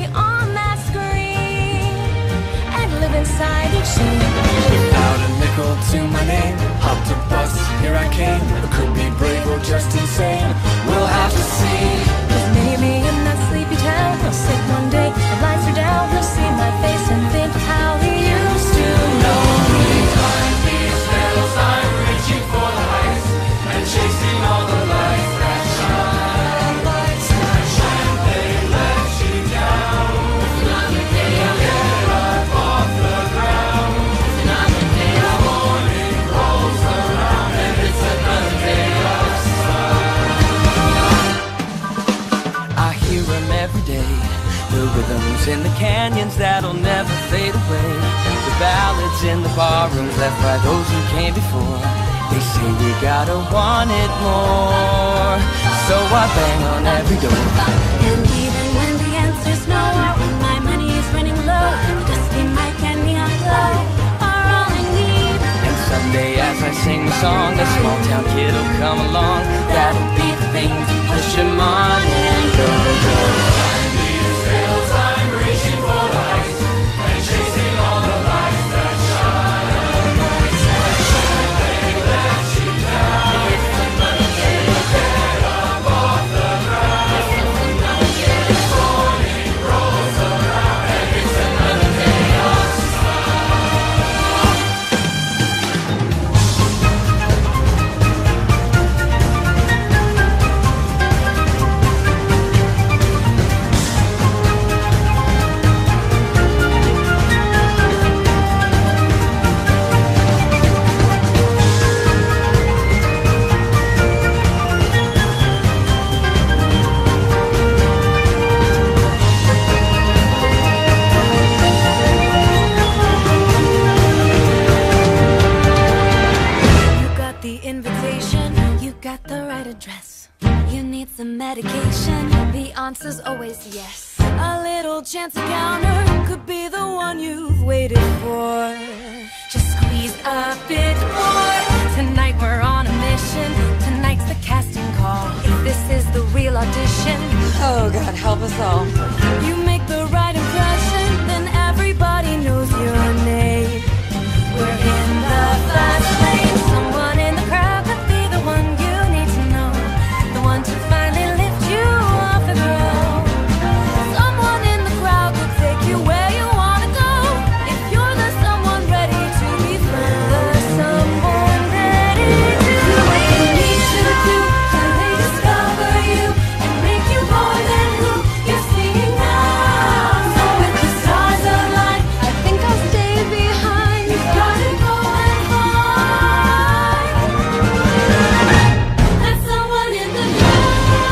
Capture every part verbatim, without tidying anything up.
on that screen and live inside each scene. Without a nickel to my name, hopped a bus, here I came. I could be brave or just insane, we'll have to see. Cause maybe in that sleepy town I'll sit one day, the lights are down, he'll see my face and think how he used to know me. Behind these hills I'm reaching for the heights and chasing all the lights that shine. Lights that shine, they let you down. Another day I'll get up off the ground. Another day the morning rolls around and it's another day of sun. I hear them every day, the rhythms in the canyons that'll never fade away, the ballads in the barrooms left by those who came before. They say we gotta want it more, so I bang on every door. And even when the answer's no, or when my money is running low, the dusty mic and neon glow are all I need. And someday as I sing the song, a small town kid'll come along. That'll be the thing to push him on and go, go. Behind these hills I'm reaching for the heights and chasing all the lights that shine. Lights that shine, they let you down. It's another day to get up off the ground. It's another day the morning rolls around and it's another day of address. You need some medication, the answer's always yes. A little chance encounter could be the one you've waited for. Just squeeze a bit more. Tonight we're on a mission. Tonight's the casting call. If this is the real audition, oh God, help us all. You make the right impression, then everybody knows your name. We're in the fast lane. Someone in the crowd could be the one you need to know, the one to finally lift you off the ground. Someone in the crowd could take you where you wanna go, if you're the someone ready to be found. The someone ready to do what you need to do till they discover you and make you more than who you're seeing now. So with the stars aligned, I think I'll stay behind. You've got to go and find that someone in the crowd.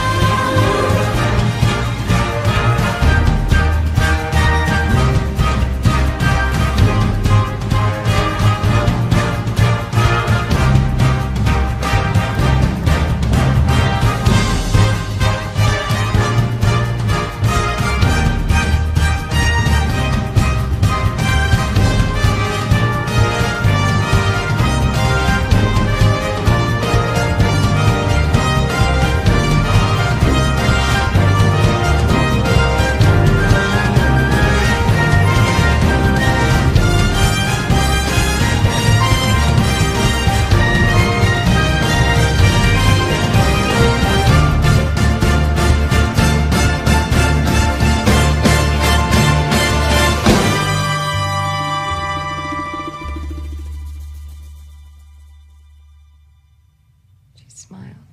She smiled,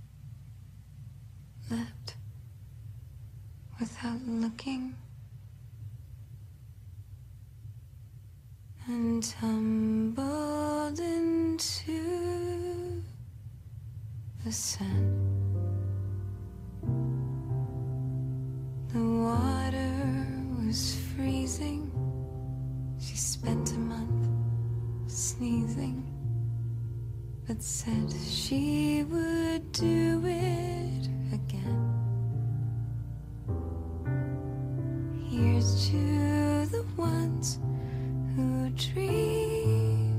leapt without looking, and tumbled into the sand. The water was freezing. She spent a month sneezing, but said she would do it again. Here's to the ones who dream,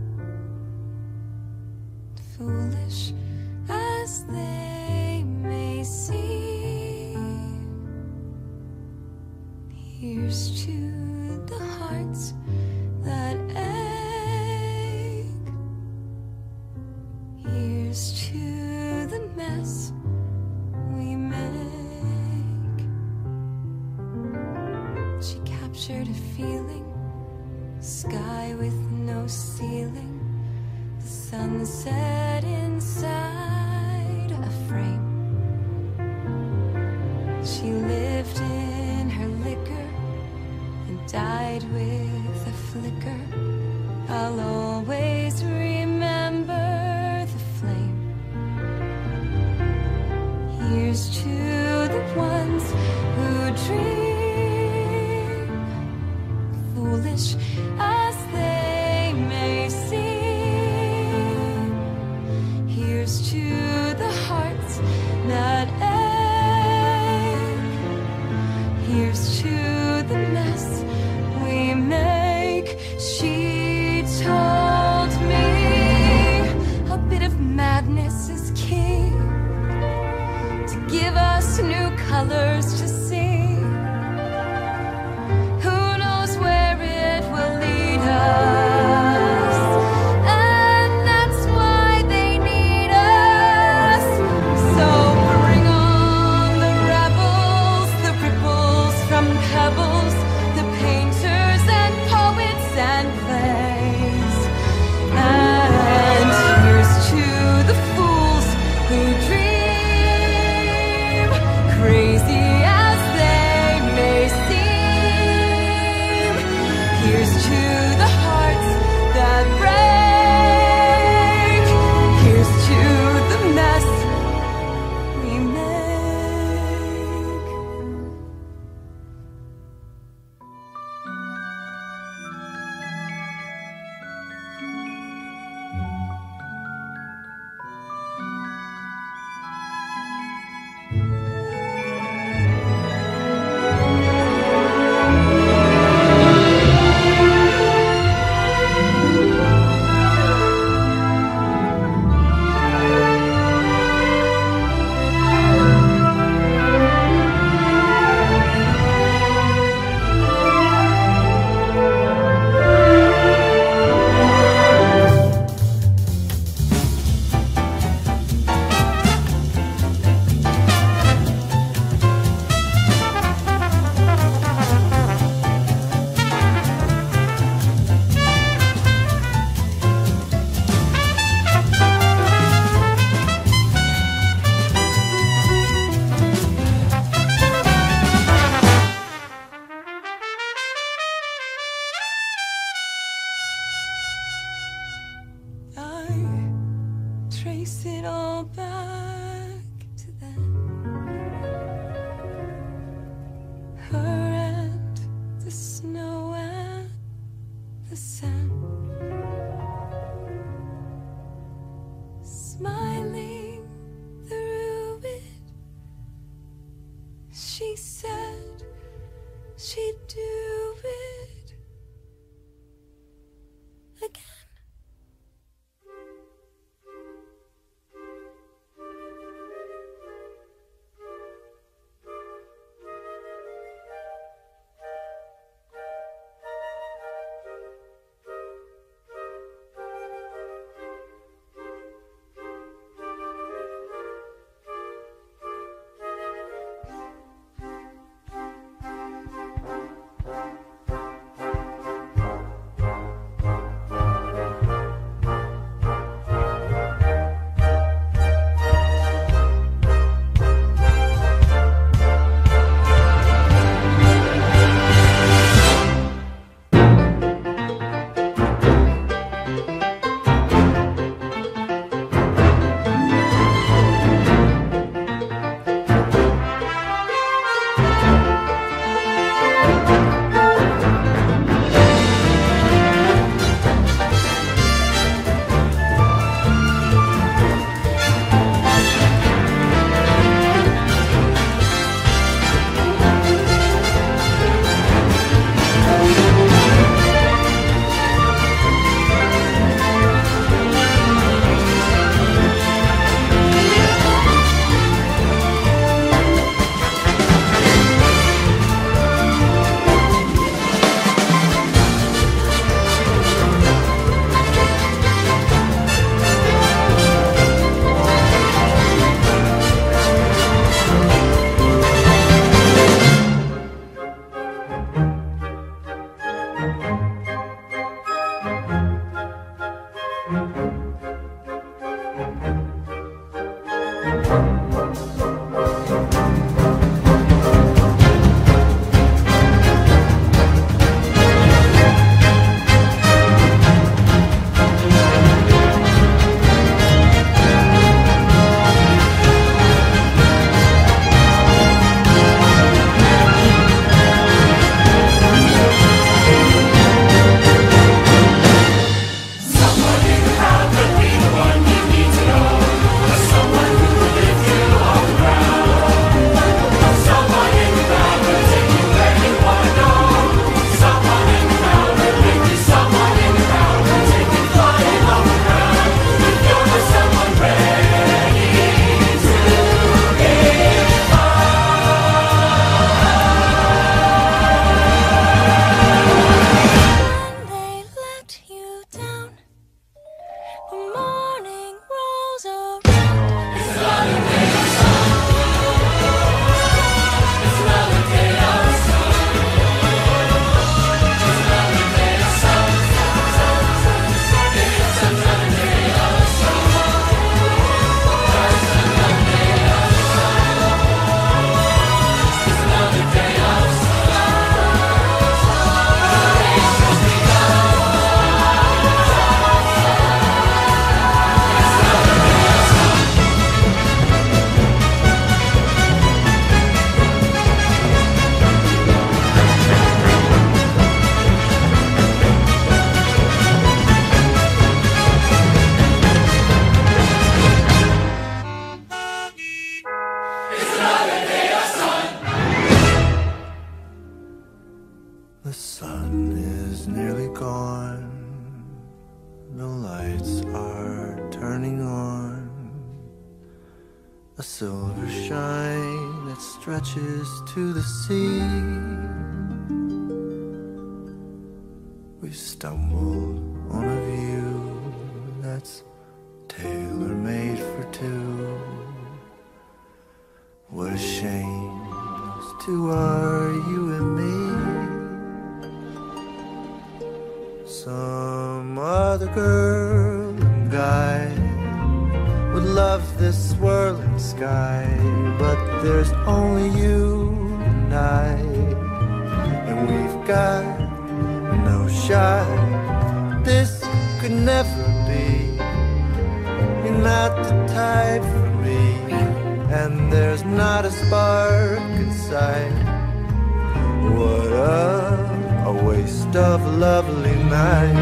foolish as they may seem. Here's to the hearts that ache. Here's to the mess we make. She captured a feeling, sky with no ceiling, the sunset inside a frame. She lived in her liquor and died with a flicker. I'll always remember the flame. Here's to the ones who dream, foolish as they may seem. Here's to the hearts that ache. Here's to the mess we make. She told me a bit of madness is key, to give us new colors to see. Who knows where it will lead us? And that's why they need us. So bring on the rebels, the ripples from pebbles, the painters and poets and plays. And here's to the fools who dream, crazy as they may seem. Here's to the hearts that break. Here's to the mess we make. I trace it all back to then. Her and the snow and the sand, smiling through it. She said she'd do it again. The sun is nearly gone, the lights are turning on, a silver shine that stretches to the sea. We've stumbled on a view that's tailor-made for two. What a shame those two are, you and me. Some other girl and guy would love this swirling sky, but there's only you and I, and we've got no shot. This could never be. You're not the type for me, and there's not a spark inside. What a A waste of a lovely night.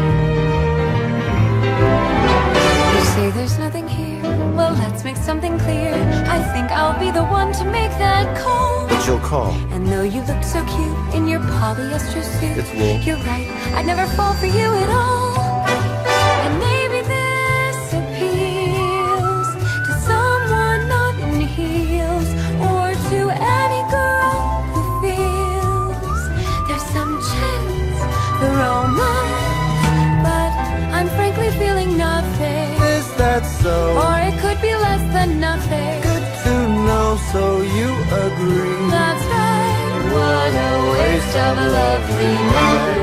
You say there's nothing here, well let's make something clear. I think I'll be the one to make that call. But you'll call. And though you look so cute in your polyester suit, It's wool. You're right, I'd never fall for you at all. And maybe this appeals to someone not in heels, or to any girl who feels there's some chance for romance, but I'm frankly feeling nothing. Is that so? Or it could be less than nothing. Good to know, so you agree. That's right. What a waste of a lovely night.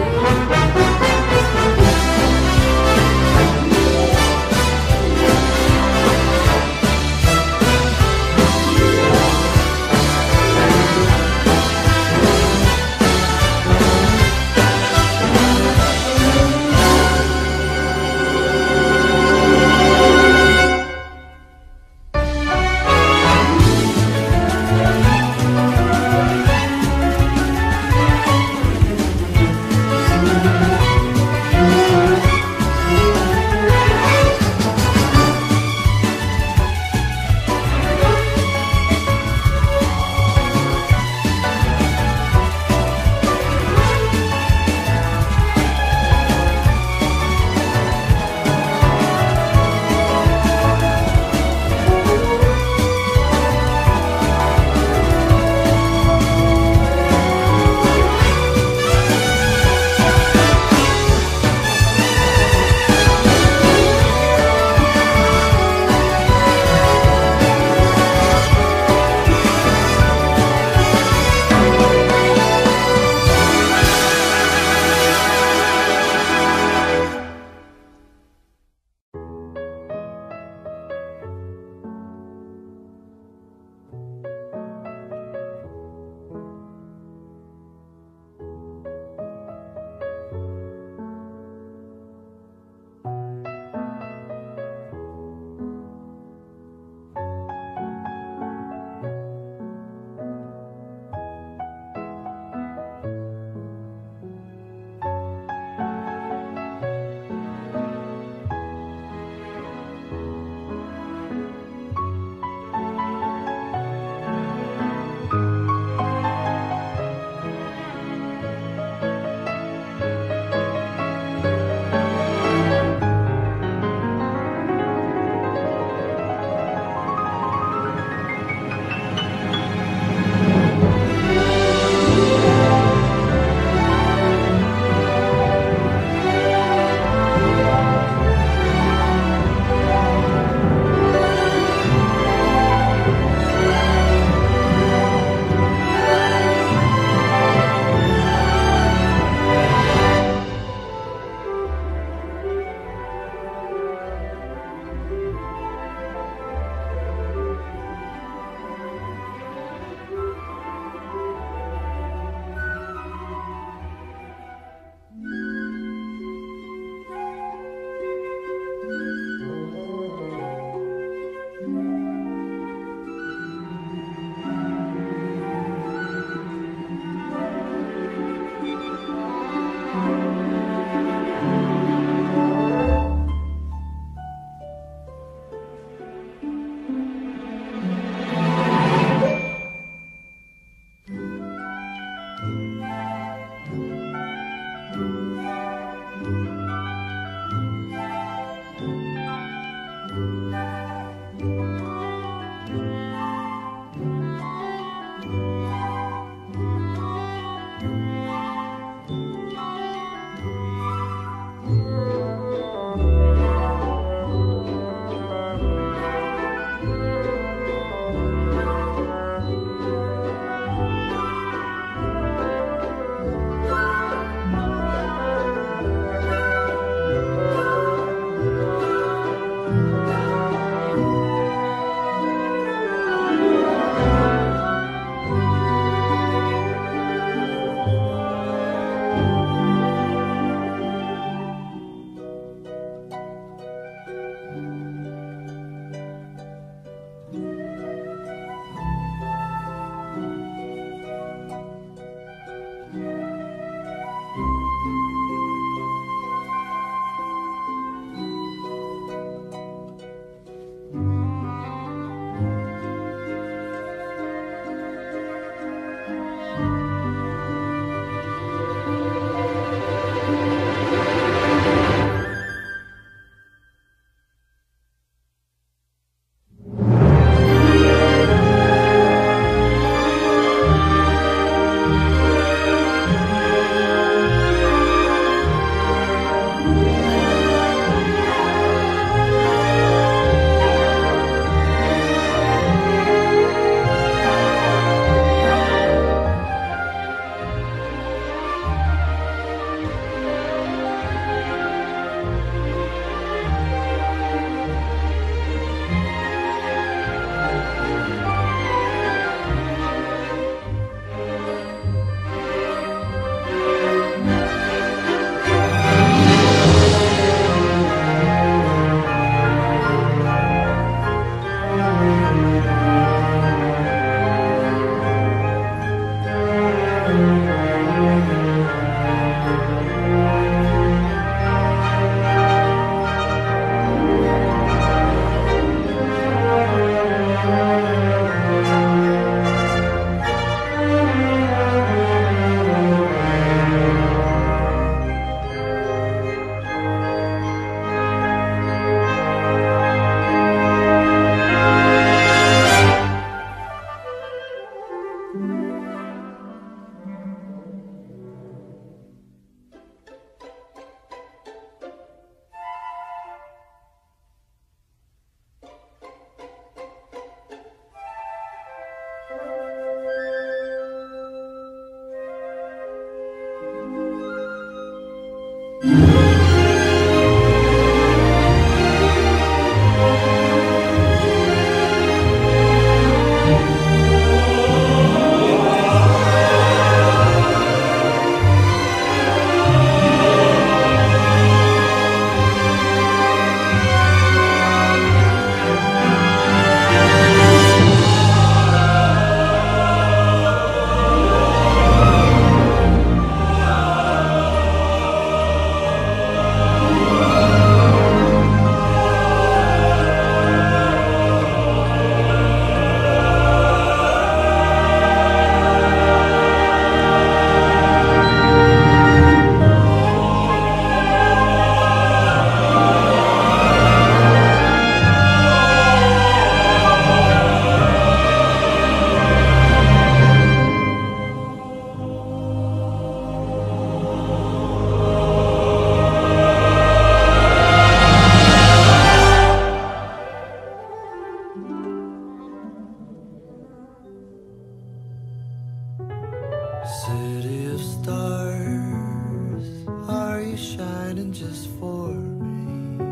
City of stars, are you shining just for me?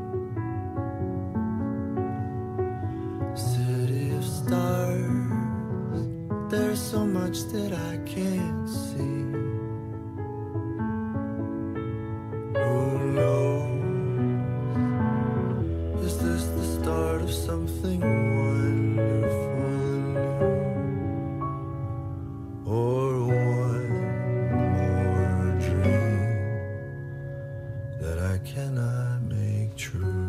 City of stars, there's so much that I can't see. Who knows? Is this the start of something wonderful new? Or I cannot make true.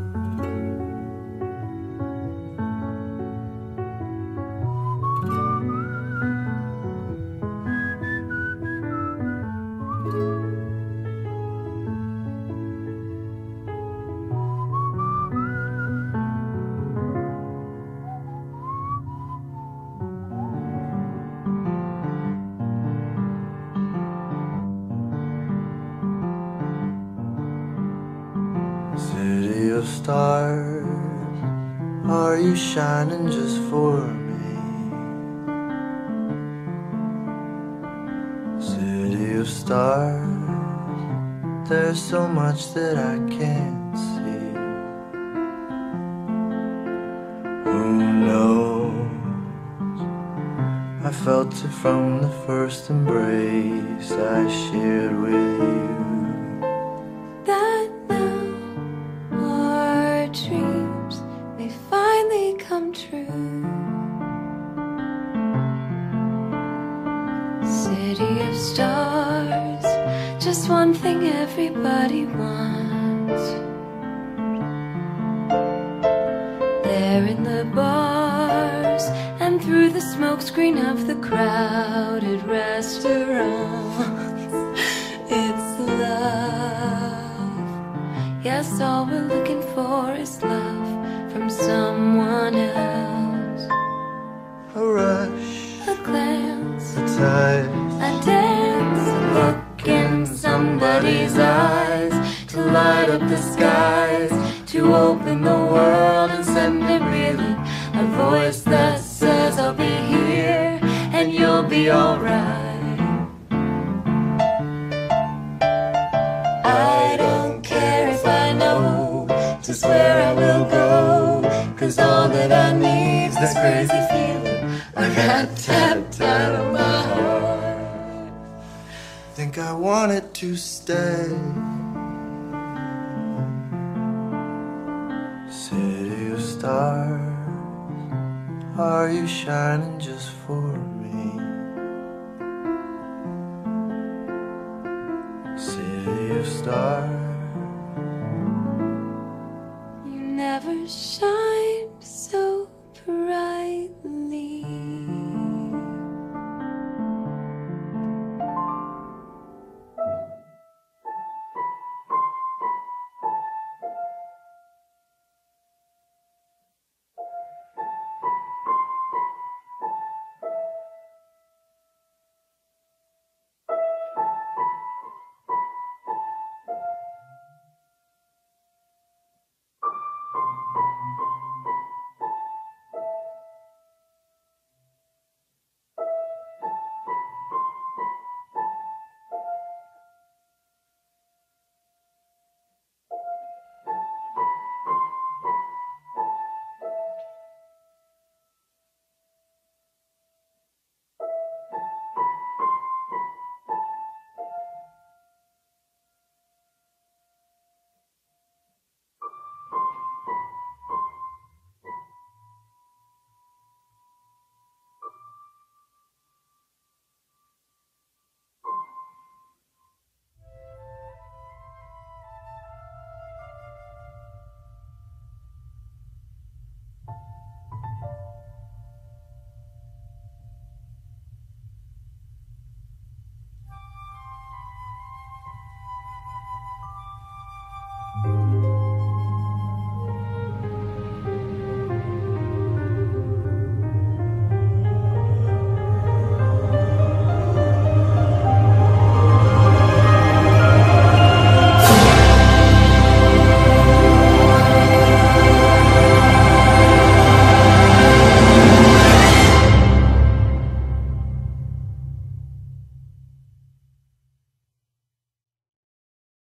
City of stars, are you shining just for me? City of stars, there's so much that I can't see. Who knows? I felt it from the first embrace I shared with you. Dreams may finally come true. City of stars, just one thing everybody wants. There in the bars and through the smokescreen of the crowded restaurants, it's love. Yes, all we're looking for is love from someone else. A rush, a glance, a touch, a dance, a look in somebody's eyes, to light up the skies, to open the world and send it reeling. A voice that says I'll be here and you'll be alright. I don't care if I know just where I will go, 'cause all that I need's this crazy feeling I got tapped out of my heart. think I want it to stay. City of stars, are you shining just for me? City of stars, You never shine.